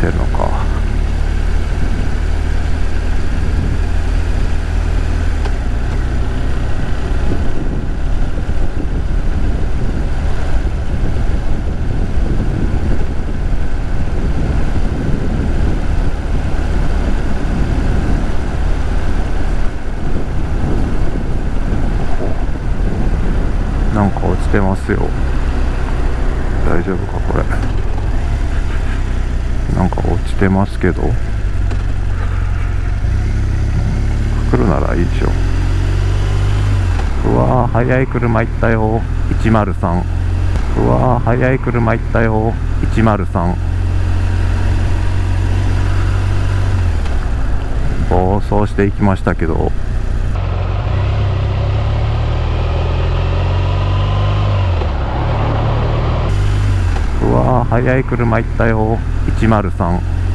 てるのか。なんか落ちてますよ。大丈夫かこれ。なんか落ちてますけど、来るならいいでしょ。うわー、速い車行ったよ103。うわー、速い車行ったよ103。暴走していきましたけど、うわー、速い車行ったよ103。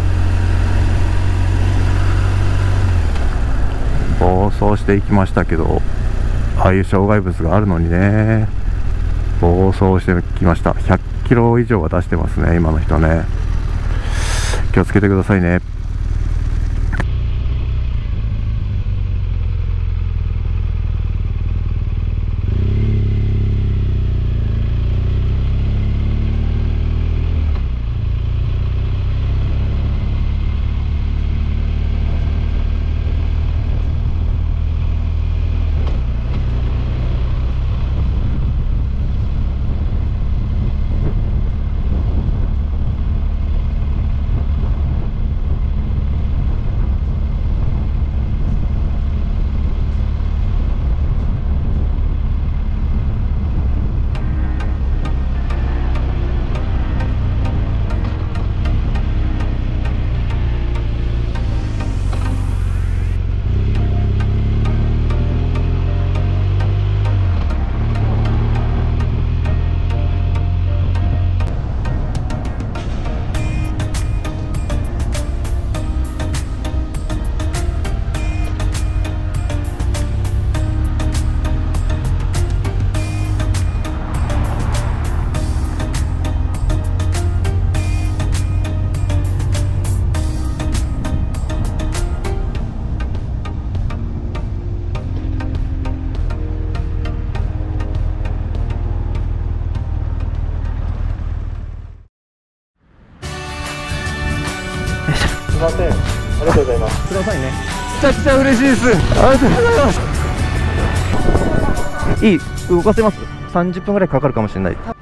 暴走していきましたけど、ああいう障害物があるのにね、暴走してきました。100キロ以上は出してますね、今の人ね。気をつけてくださいね。 すみません、ありがとうございます。 くださいね。めちゃくちゃ嬉しいです。ありがとうございます。いい、動かせます。30分ぐらいかかるかもしれない。